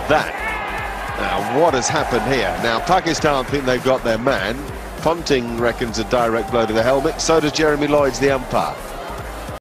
that. Now, what has happened here? Now, Pakistan think they've got their man. Ponting reckons a direct blow to the helmet. So does Jeremy Lloyds, the umpire.